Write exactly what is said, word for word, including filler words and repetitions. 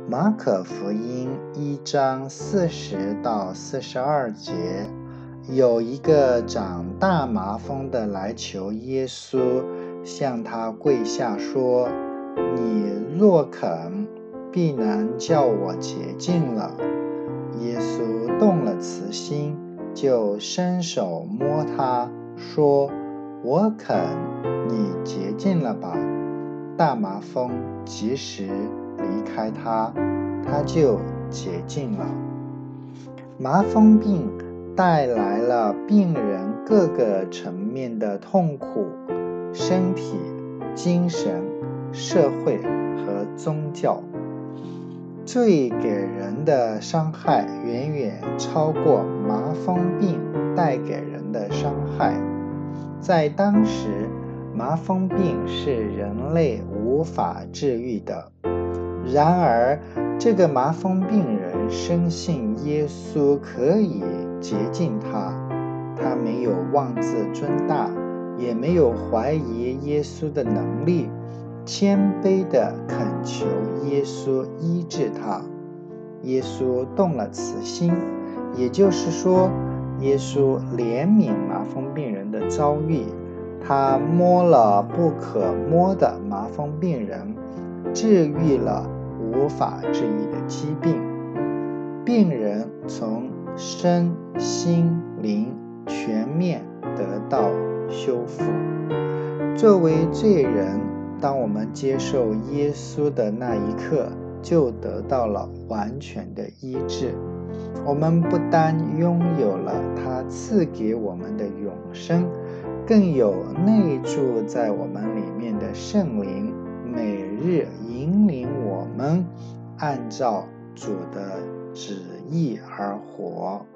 马可福音一章四十到四十二节，有一个长大麻风的来求耶稣，向他跪下说：你若肯，必能叫我洁净了。耶稣动了慈心，就伸手摸他，说：我肯，你洁净了吧。大麻风即时离开他，他就洁净了。麻风病带来了病人各个层面的痛苦，身体、精神、社会和宗教。罪给人的伤害远远超过麻风病带给人的伤害。在当时，麻风病是人类无法治愈的。然而，这个麻风病人深信耶稣可以洁净他，他没有妄自尊大，也没有怀疑耶稣的能力，谦卑地恳求耶稣医治他。耶稣动了慈心，也就是说，耶稣怜悯麻风病人的遭遇，他摸了不可摸的麻风病人，治愈了无法治愈的疾病，病人从身心灵全面得到修复。作为罪人，当我们接受耶稣的那一刻，就得到了完全的医治。我们不单拥有了他赐给我们的永生，更有内住在我们里面的圣灵，每日引领我们按照主的旨意而活。